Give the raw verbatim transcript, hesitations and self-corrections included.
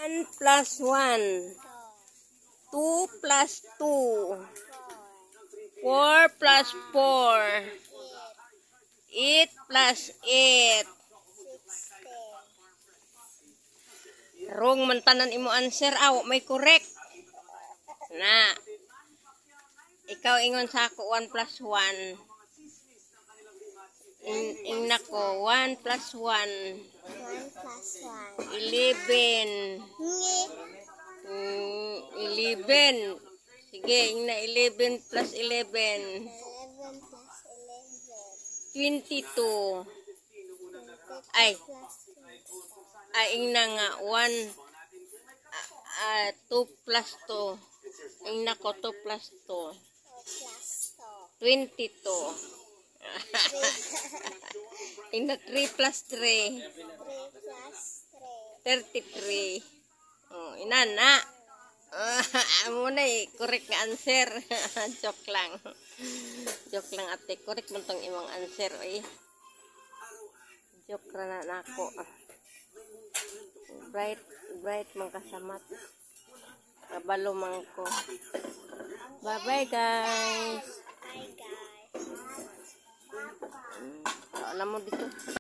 one plus one. two plus two. four plus four. eight plus eight. Wrong man tanan imo answer. Aw, may correct. Na. Ikaw ingon sa ako one plus one. In, in nako, one plus one. one plus one. eleven. Nge. Mm, eleven. Sige, ing na eleven plus eleven. eleven plus eleven. twenty-two. Ay. Ay, ing na nga, one. Uh, two plus two. Ing nako, two plus two. two plus two. twenty-two. Ing na three plus three. three plus three. thirty-three. Oh, inana. Amo na eh, correct nga answer. Joke lang. Joke lang ate, correct man tong imong answer eh. Joke ra na nako. Bright, bright man kasamat. Kabalo man ko. Bye-bye guys. Bye guys. Alam mo dito.